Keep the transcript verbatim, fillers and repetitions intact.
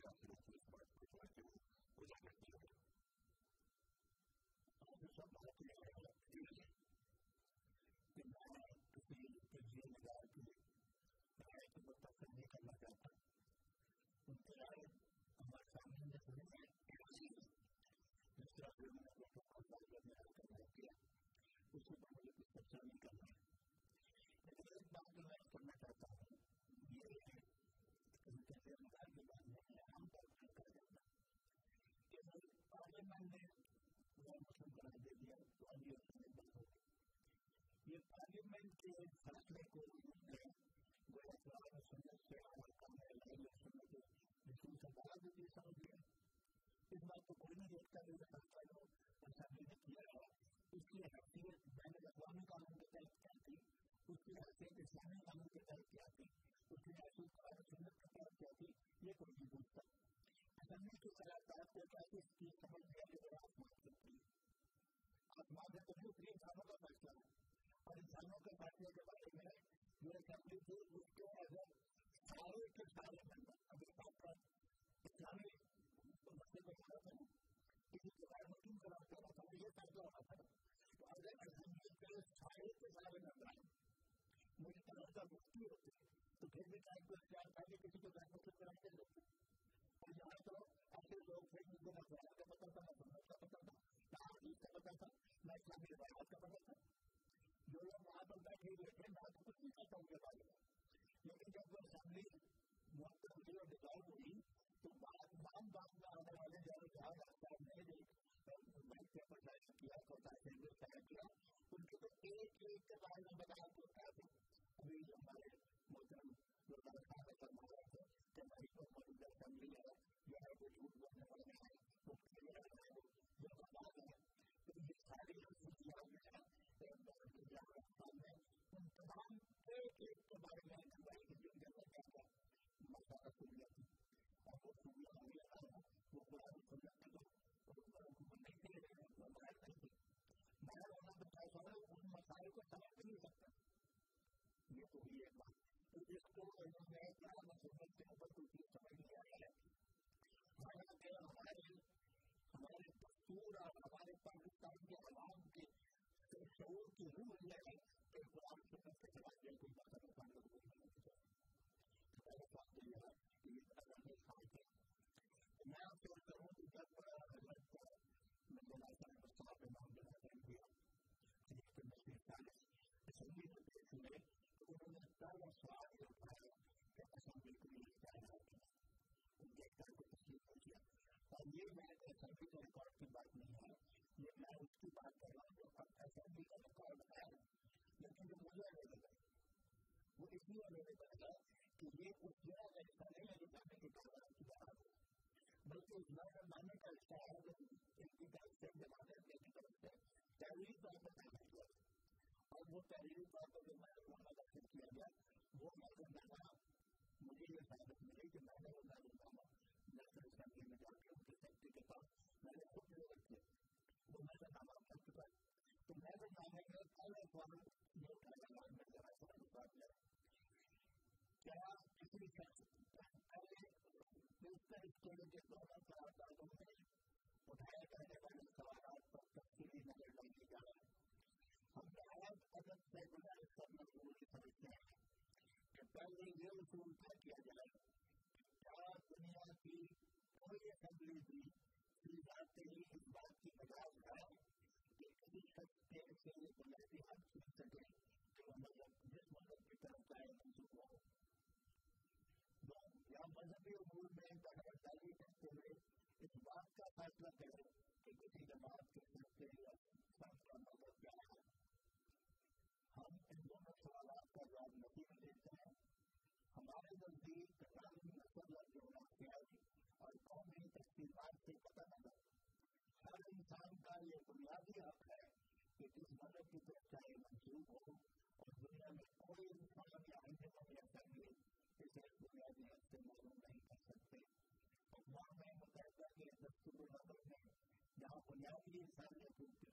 تاکہ وہ اس بات کو جو ہے کہ وہ اجاگر کیا جائے. اور دوسرا بات یہ ہے کہ میں کسی تجزیہ نگار کی رائے کی متفق نہیں کرنا چاہتا. ان کی رائے ہمارے سامنے میں تھوڑی ہے جس طرح سے انہوں نے اللہ نے حل کرنا کیا اس میں مجھے کچھ چرچا نہیں کرنا ہے. لیکن ایک بات جو میں کرنا چاہتا ہوں یہ ہے کہ تجزیہ نگار کے بارے میں عام طور پر کہا جاتا ہے کہ پارلیمنٹ نے غیر مسلم قرار دے دیا تو ابھی اس میں بند ہو گئی. یہ پارلیمنٹ کے فیصلے کو انہوں نے گویا قرآن و سنت سے عمل کرنے والے سنت رسول سے بڑا بھی سمجھ لیا. اس بات کو کوئی نہیں دیکھتا کہ یہ فیصلہ جو اسمبلی نے کیا ہے اس کی حیثیت بین الاقوامی قانون کے تحت کیا تھی, اس کی حیثیت اسلامی قانون کے تحت کیا تھی, اس کی حیثیت قرآن و سنت کے تحت کیا تھی, یہ کوئی نہیں پوچھتا. اسمبلی کی قرارداد کو کیا اس کی سمجھ لیا کہ وہ آسمان کرتی ہے. آسمان سے تو نہیں اتنی انسانوں کا فیصلہ ہے اور انسانوں کے فیصلے کے بارے میں جو اسمبلی تھی اس کے اگر سارے کے سارے ممبر ابھی تک اسلامی مسئلے کو کھڑا کریں کسی کے بارے میں کیوں قرار دینا تھا یہ فیصلہ ہونا تھا. تو اگر اسمبلی کے سارے کے سارے ممبر مجھے طرح کا مفتی ہوتے تو پھر بھی ٹائم کو اختیار کر کے کسی کو فیصلے سے قرار دے دیتے. اور یہاں تو ایسے لوگ تھے جن کو نہ قرآن کا پتہ تھا, نہ سنت کا پتہ تھا, نہ حدیث کا پتہ تھا, نہ اسلامی روایات کا پتہ تھا. جو لوگ وہاں پر بیٹھے ہوئے تھے نہ تو کچھ نہیں کہتا ان کے بارے میں. لیکن جب وہ اسمبلی معطل ہوئی اور ڈسالو ہوئی تو نام بات میں آنے والے جو جہاز صاحب نے جو بینک پیپر ٹائپ کیا کوتا سینڈل تیار کیا ان کے تو ایک ایک کے بارے میں بتایا تو کیا تھے. ابھی ہمارے محترم گردان صاحب فرما رہے تھے کہ ہماری کو موجودہ اسمبلی ہے جو ہے وہ جھوٹ بولنے والے ہیں, مفتی جو ہے وہ بات ہے. تو یہ ساری سوچیاں جو ہے میں ان تمام ایک ایک کے بارے میں ہماری زندگی کے اندر کیا مسئلہ خوبیاں تھی اور وہ خوبیاں ہمیں آنا وہ قرآن سنت کے جو نہیں دے رہے ہیں وہ باہر نہیں تھے. باہر ہونا تو کیا ہے ان مسائل کو سمجھ نہیں سکتا. یہ تو ہوئی ایک بات. تو اس کو انہوں نے قرآن سنت کے اوپر کوئی چیز سمجھ نہیں آیا ہے. حالانکہ ہمارے ہمارے دستور اور ہمارے پاکستان کے عوام کے شعور کی روح یہ ہے کہ قرآن سنت کے خلاف یہ کوئی بات نہیں ہوتی ہے. پہلے بات تو یہ ہے کہ یہ اگر نہیں کھاتے میں آپ سے کروں کہ جب حضرت مرزا صاحب صاحب امام نے بیان کیا حضرت مسیح چالیس اسمبلی میں پیش ہوئے تو انہوں نے پہلا سوال یہ اٹھایا کہ اسمبلی کو یہ اختیار ہے ان کے اختیار کو تسلیم ہو گیا. اور یہ میں اسمبلی کے ریکارڈ کی بات نہیں ہے, یہ میں اس کی بات کر رہا ہوں جو اب اسمبلی کا ریکارڈ ہے. لیکن جو مجھے اویلیبل وہ اس لیے اویلیبل ہے کہ یہ اس جگہ کا حصہ نہیں ہے جو میں نے کتابات کی بات ہو بلکہ اس نئے زمانے کا حصہ ہے جو ان کی طرف سے زمانے کی طرف سے تحریری طور پر تعمیر کیا اور وہ تحریری طور پر جو میں نے وہاں داخل کیا گیا وہ میں نے مجھے یہ ثابت ملی کہ میں نے وہ نظر نیشنل اسمبلی میں جا کے ان کے سیکٹری کے پاس میں نے خود جو رکھے وہ میں نے نام کر چکا ہے. تو میں نے نامے میں پہلے سوال یہ اٹھایا میں ذرا سوال بات کیا کیا کسی پہلے مستر اسکول کے دونوں قراردادوں میں اٹھائے جانے والے سوالات پر تفصیلی نظر ڈالی جا رہی ہے. ہم آج عدد سے گزارش کرنا ضروری سمجھتے ہیں کہ پہلے یہ اصول طے کیا جائے کیا دنیا کی کوئی اسمبلی بھی فی ذات ہی اس بات کی مجاز ہے کہ کسی شخص کے سے یہ بنیادی حق سن سکے کہ وہ مذہب جس مذہب کی طرف جائے منسوخ ہو یا مذہبی امور میں دخل کرتے ہوئے اس بات کا فیصلہ کرے کہ کسی جماعت کے سلسلے یا فرد کا مذہب کیا ہے. ہم ان دونوں سوالات کا جواب نہیں دیتے ہیں. ہمارے نزدیک قانونی مسلط جغرافیائی اور قومی تقسیمات سے پتہ نہ ہر انسان کا یہ بنیادی حق ہے کہ جس مذہب کی طرف چاہے منسوخ ہو اور دنیا میں کوئی انسان یا انجمن یا فیملی اسے بنیادی حق سے معلوم نہیں کر سکتے. اقوام متحدہ کے دستور نظر میں جہاں بنیادی انسانی حقوق